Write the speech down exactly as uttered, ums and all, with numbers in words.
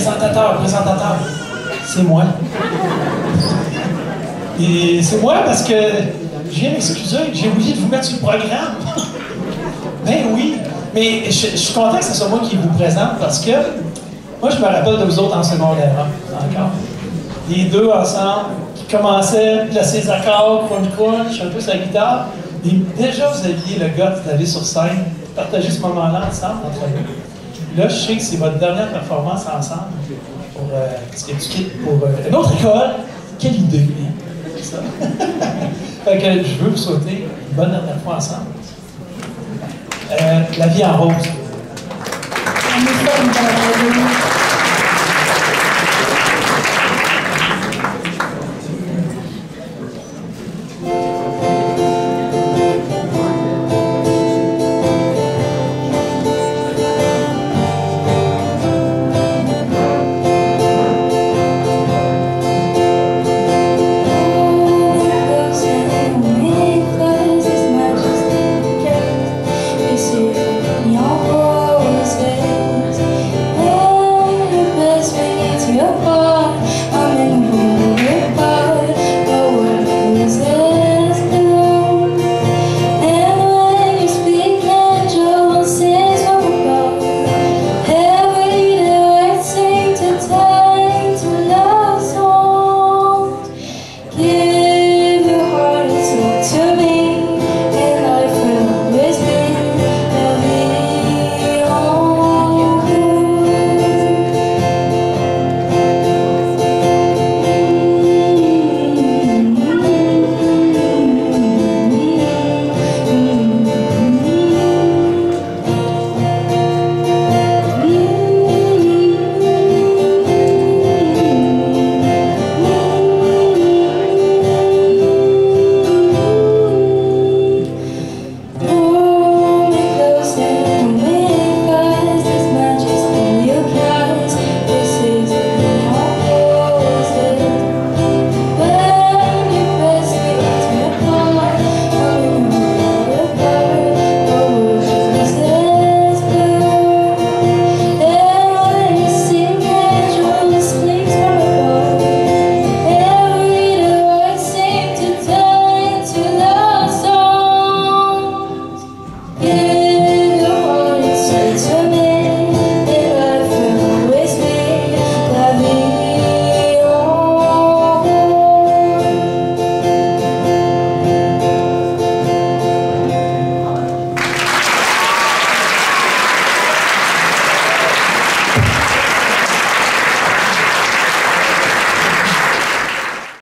présentateur, présentateur. C'est moi. Et c'est moi parce que je viens m'excuser, j'ai oublié de vous mettre sur le programme. Ben oui, mais je, je suis content que ce soit moi qui vous présente parce que moi, je me rappelle de vous autres en secondaire, encore. Les deux ensemble, qui commençaient à placer les accords, crunch-crunch, un peu sa guitare. Et déjà, vous aviez le gars d'aller sur scène, partager ce moment-là ensemble, entre vous. Là, je sais que c'est votre dernière performance ensemble pour, euh, parce que tu quittes pour euh, une autre école. Quelle idée, hein? C'est ça. Fait que je veux vous souhaiter une bonne dernière fois ensemble. Euh, la vie en rose.